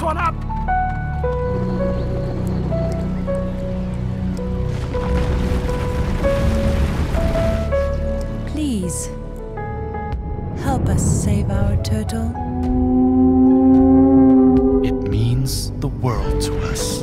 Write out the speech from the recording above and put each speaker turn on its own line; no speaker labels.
this one up!
Please, help us save our turtle.
It means the world to us.